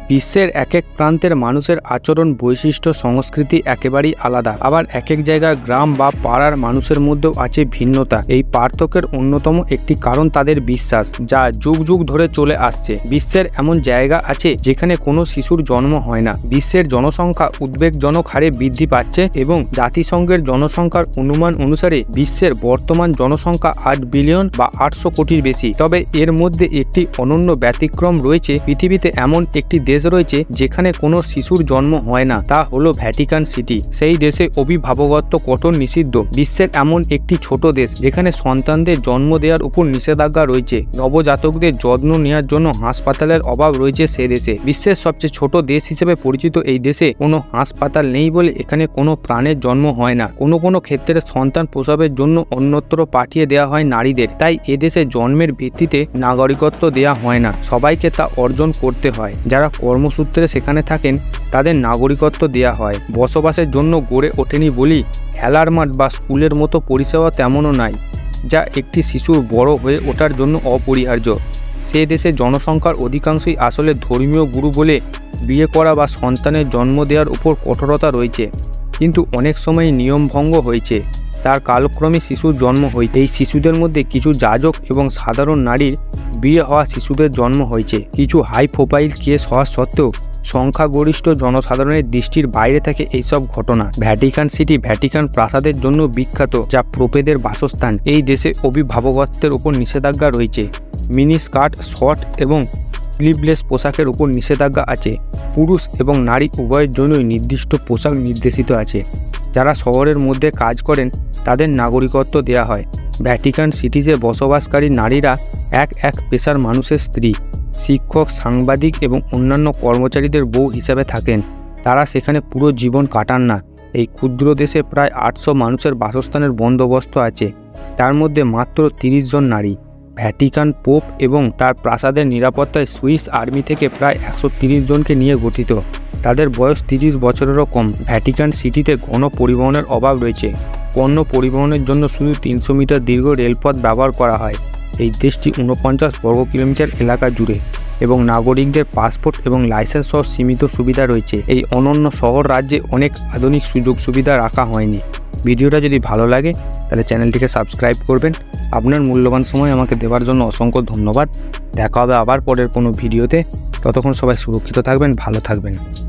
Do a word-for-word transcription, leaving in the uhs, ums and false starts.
বিশ্বের এক এক প্রান্তের মানুষের আচরণ, বৈশিষ্ট্য, সংস্কৃতি একেবারেই আলাদা। আবার এক এক জায়গার গ্রাম বা পাড়ার মানুষের মধ্যেও আছে ভিন্নতা। এই পার্থক্যের অন্যতম একটি কারণ তাদের বিশ্বাস, যা যুগ যুগ ধরে চলে আসছে। বিশ্বের এমন জায়গা আছে যেখানে কোনো শিশুর জন্ম হয় না। বিশ্বের জনসংখ্যা উদ্বেগজনক হারে বৃদ্ধি পাচ্ছে এবং জাতিসংঘের জনসংখ্যার অনুমান অনুসারে বিশ্বের বর্তমান জনসংখ্যা আট বিলিয়ন বা আটশো কোটির বেশি। তবে এর মধ্যে একটি অনন্য ব্যতিক্রম রয়েছে। পৃথিবীতে এমন একটি দেশ রয়েছে যেখানে কোনো শিশুর জন্ম হয় না, তা হলো ভ্যাটিকান সিটি। সেই দেশে অভিভাবকত্ব কঠোর নিষিদ্ধ। বিশ্বের এমন একটি ছোট দেশ যেখানে সন্তানদের জন্ম দেওয়ার উপর নিষেধাজ্ঞা রয়েছে। নবজাতকদের যত্ন নেওয়ার জন্য হাসপাতালের অভাব রয়েছে সে দেশে। বিশ্বের সবচেয়ে ছোট দেশ হিসেবে পরিচিত এই দেশে কোনো হাসপাতাল নেই বলে এখানে কোনো প্রাণের জন্ম হয় না। কোনো কোনো ক্ষেত্রে সন্তান প্রসবের জন্য অন্যত্র পাঠিয়ে দেওয়া হয় নারীদের। তাই এদেশে জন্মের ভিত্তিতে নাগরিকত্ব দেওয়া হয় না, সবাইকে তা অর্জন করতে হয়। যারা কর্মসূত্রে সেখানে থাকেন তাদের নাগরিকত্ব দেওয়া হয়। বসবাসের জন্য গড়ে ওঠেনি বলি খেলার মাঠ বা স্কুলের মতো পরিষেবা তেমনও নাই, যা একটি শিশুর বড় হয়ে ওঠার জন্য অপরিহার্য। সে দেশে জনসংখ্যার অধিকাংশই আসলে ধর্মীয় গুরু বলে বিয়ে করা বা সন্তানের জন্ম দেওয়ার উপর কঠোরতা রয়েছে, কিন্তু অনেক সময় নিয়ম ভঙ্গ হয়েছে। তার কালক্রমে শিশুর জন্ম হয়েছে। এই শিশুদের মধ্যে কিছু যাজক এবং সাধারণ নারীর বিয়ে হওয়া শিশুদের জন্ম হয়েছে। কিছু হাই প্রোফাইল কেস হওয়া সত্ত্বেও সংখ্যাগরিষ্ঠ জনসাধারণের দৃষ্টির বাইরে থাকে এইসব ঘটনা। ভ্যাটিকান সিটি ভ্যাটিকান প্রাসাদের জন্য বিখ্যাত, যা প্রোপেদের বাসস্থান। এই দেশে অভিভাবকত্বের উপর নিষেধাজ্ঞা রয়েছে। মিনি স্কার্ট, শর্ট এবং স্লিভলেস পোশাকের উপর নিষেধাজ্ঞা আছে। পুরুষ এবং নারী উভয়ের জন্যই নির্দিষ্ট পোশাক নির্দেশিত আছে। যারা শহরের মধ্যে কাজ করেন তাদের নাগরিকত্ব দেওয়া হয়। ভ্যাটিকান সিটিতে বসবাসকারী নারীরা এক এক পেশার মানুষের স্ত্রী, শিক্ষক, সাংবাদিক এবং অন্যান্য কর্মচারীদের বউ হিসাবে থাকেন। তারা সেখানে পুরো জীবন কাটান না। এই ক্ষুদ্র দেশে প্রায় আটশো মানুষের বাসস্থানের বন্দোবস্ত আছে, তার মধ্যে মাত্র তিরিশ জন নারী। ভ্যাটিকান পোপ এবং তার প্রাসাদের নিরাপত্তায় সুইস আর্মি থেকে প্রায় একশো তিরিশ জনকে নিয়ে গঠিত। তাদের বয়স তিরিশ বছরেরও কম। ভ্যাটিকান সিটিতে গণ পরিবহনের অভাব রয়েছে। পণ্য পরিবহনের জন্য শুধু তিনশো মিটার দীর্ঘ রেলপথ ব্যবহার করা হয়। এই দেশটি ঊনপঞ্চাশ বর্গ কিলোমিটার এলাকা জুড়ে এবং নাগরিকদের পাসপোর্ট এবং লাইসেন্স সহ সীমিত সুবিধা রয়েছে। এই অনন্য শহর রাজ্যে অনেক আধুনিক সুযোগ সুবিধা রাখা হয়নি। ভিডিওটা যদি ভালো লাগে তাহলে চ্যানেলটিকে সাবস্ক্রাইব করবেন। আপনার মূল্যবান সময় আমাকে দেওয়ার জন্য অসংখ্য ধন্যবাদ। দেখা হবে আবার পরের কোনো ভিডিওতে। ততক্ষণ সবাই সুরক্ষিত থাকবেন, ভালো থাকবেন।